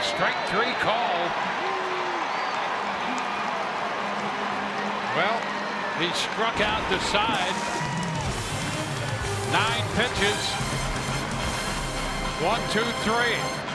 strike three call. Well, he struck out the side. 9 pitches. 1, 2, 3.